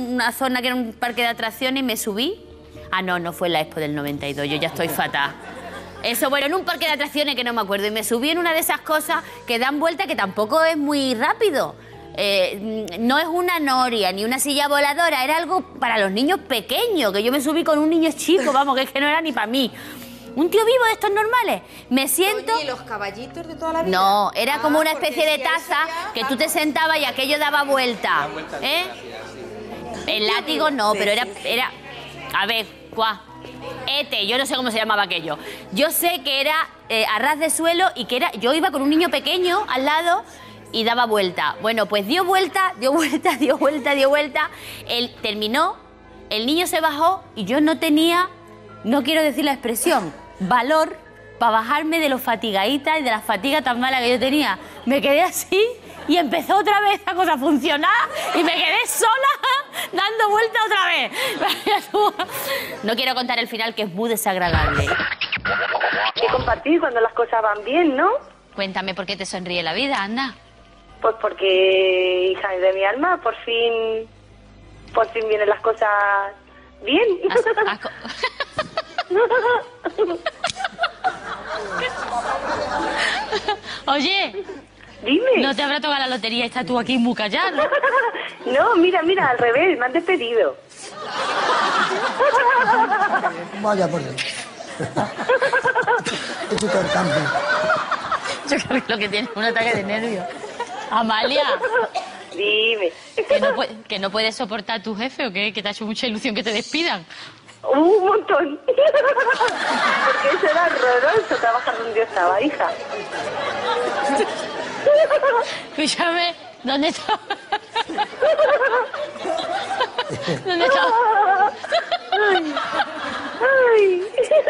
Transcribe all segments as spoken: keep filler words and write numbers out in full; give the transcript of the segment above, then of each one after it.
una zona que era un parque de atracciones y me subí. Ah, no, no fue la Expo del noventa y dos, yo ya estoy fatal. Eso, bueno, en un parque de atracciones que no me acuerdo. Y me subí en una de esas cosas que dan vuelta, que tampoco es muy rápido. Eh, no es una noria ni una silla voladora, era algo para los niños pequeños, que yo me subí con un niño chico, vamos, que es que no era ni para mí. Un tío vivo de estos normales. Me siento... Oye, ¿y los caballitos de toda la vida? No, era como ah, una especie de taza que tú te sentabas y aquello daba vuelta. ¿Eh? El látigo no, pero era... era a ver, cuá. Ete, yo no sé cómo se llamaba aquello. Yo sé que era eh, a ras de suelo y que era... Yo iba con un niño pequeño al lado y daba vuelta. Bueno, pues dio vuelta, dio vuelta, dio vuelta, dio vuelta. Él terminó, el niño se bajó y yo no tenía, no quiero decir la expresión, valor para bajarme de los fatigadita y de la fatiga tan mala que yo tenía. Me quedé así y empezó otra vez esa cosa a funcionar y me quedé sola dando vuelta otra vez. No quiero contar el final, que es muy desagradable. Hay que compartir cuando las cosas van bien, ¿no? Cuéntame por qué te sonríe la vida, anda. Pues porque, hija de mi alma, por fin, por fin vienen las cosas bien. Has, has... Oye, dime. ¿No te habrá tocado la lotería y estás tú aquí muy callado? No, mira, mira, al revés, me han despedido. Vaya por Dios. Es intercambio. Yo creo que lo que tiene es un ataque de nervios. Amalia. Dime. ¿Que no, ¿Que no puedes soportar a tu jefe o qué? ¿Que te ha hecho mucha ilusión que te despidan? Un montón. Porque eso era horroroso, trabajar donde yo estaba, hija. Escúchame, ¿dónde está? ¿Dónde está? Ay. Ay.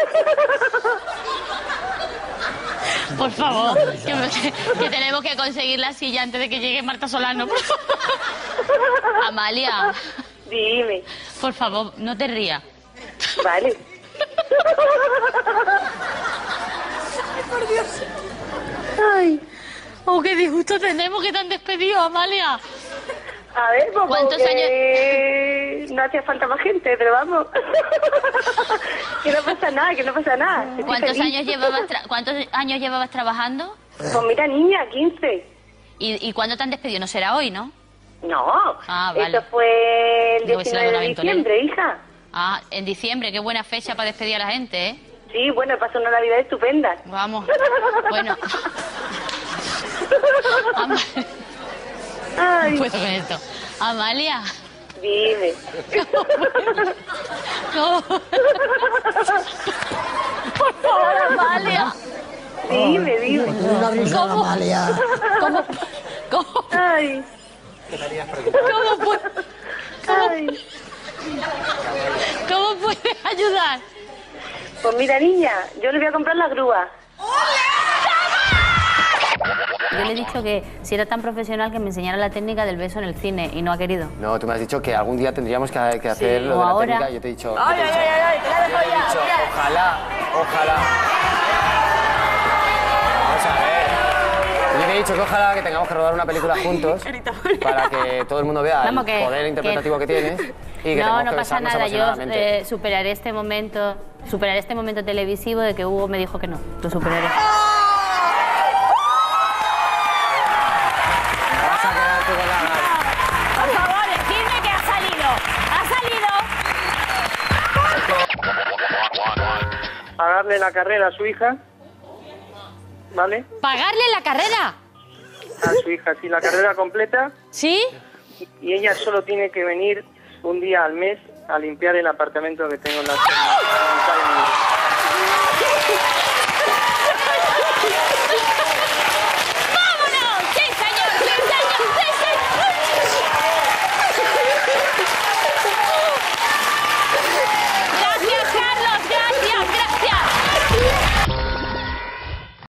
Por favor, que, que, que tenemos que conseguir la silla antes de que llegue Marta Solano. Por favor. Amalia. Dime. Por favor, no te rías. Vale. Ay, por Dios. Ay. Oh, qué disgusto tenemos que te han despedido, Amalia. A ver, pues ¿cuántos que... no hacía falta más gente, pero vamos. Que no pasa nada, que no pasa nada. Estoy ¿Cuántos feliz. años llevabas tra- ¿Cuántos años llevabas trabajando? Pues mira, niña, quince. ¿Y, ¿Y cuándo te han despedido? No será hoy, ¿no? No, Ah, vale. eso fue el Digo, si la diecinueve de Benavente diciembre, hija. Ah, en diciembre, qué buena fecha para despedir a la gente, ¿eh? Sí, bueno, pasó una Navidad estupenda. Vamos, bueno. Ama- Ay, No puedo con esto. Amalia. dime. No. Por favor, Amalia. Dime, dime. Una risa, ¿Cómo? Amalia. ¿Cómo? ¿Cómo? Ay, ¿Cómo, pu- ay. ¿Cómo puedes ayudar? Pues mira, niña, yo le voy a comprar la grúa. Yo le he dicho que si era tan profesional que me enseñara la técnica del beso en el cine y no ha querido. No, tú me has dicho que algún día tendríamos que, que hacer Sí, lo o de la ahora. técnica y yo te he dicho... Ay, yo te he ay, dicho- ay, ay, te la dejo yo te he ya, dicho, mira. ojalá, ojalá... Vamos a ver. Yo te he dicho que ojalá que tengamos que rodar una película juntos para que todo el mundo vea Vamos, el que- poder interpretativo que, que- tienes y que No, tengamos no que pasa besarnos nada. Yo apasionadamente. eh, superaré este momento, superaré este momento televisivo de que Hugo me dijo que no. Lo superaré. Vas a quedar tú con la gana. Por favor, decidme que ha salido. Ha salido. Pagarle la carrera a su hija, ¿vale? ¿Pagarle la carrera? A su hija, sí, la carrera completa, ¿Sí? y ella solo tiene que venir un día al mes a limpiar el apartamento que tengo en la zona.